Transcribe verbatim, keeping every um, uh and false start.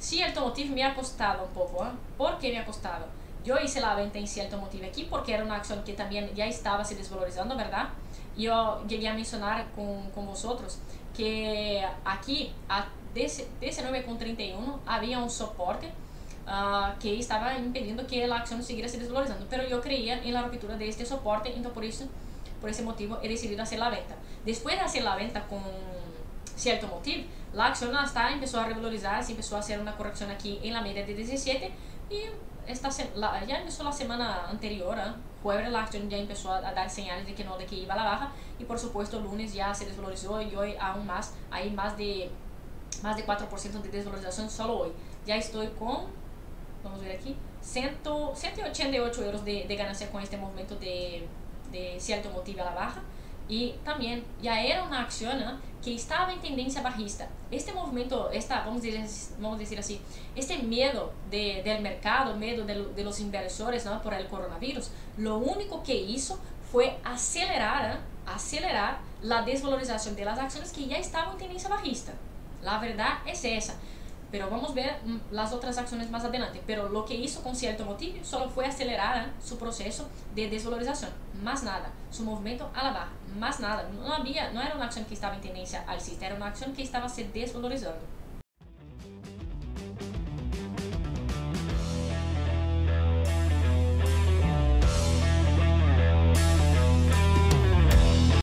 cierto motivo me ha costado un poco. ¿eh? ¿Por qué me ha costado? Yo hice la venta en cierto motivo aquí porque era una acción que también ya estaba se desvalorizando, ¿verdad? Yo llegué a mencionar con, con vosotros que aquí a diecinueve con treinta y uno había un soporte uh, que estaba impedindo que la acción siguiera se desvalorizando, pero yo creía en la ruptura de este soporte, entonces por eso, por ese motivo he decidido hacer la venta. Después de hacer la venta con cierto motivo, la acción hasta empezó a revalorizarse, empezó a hacer una corrección aquí en la media de diecisiete y esta la, ya empezó la semana anterior, ¿eh? Jueves la acción ya empezó a, a dar señales de que no, de que iba a la baja y por supuesto el lunes ya se desvalorizó y hoy aún más, hay más de más de cuatro por ciento de desvalorización solo hoy. Ya estoy con, vamos a ver aquí, ciento ochenta y ocho euros de, de ganancia con este movimiento de, de cierto motivo a la baja. Y también ya era una acción, ¿eh? que estaba en tendencia bajista. Este movimiento, esta, vamos, a decir, vamos a decir así, este miedo de, del mercado, miedo de, de los inversores, ¿no? por el coronavirus, lo único que hizo fue acelerar, ¿eh? acelerar la desvalorización de las acciones que ya estaban en tendencia bajista. La verdad es esa. Pero vamos a ver las otras acciones más adelante. Pero lo que hizo con cierto motivo solo fue acelerar ¿eh? su proceso de desvalorización. Más nada. Su movimiento a la baja. Más nada. No había, no era una acción que estaba en tendencia alcista, era una acción que estaba se desvalorizando.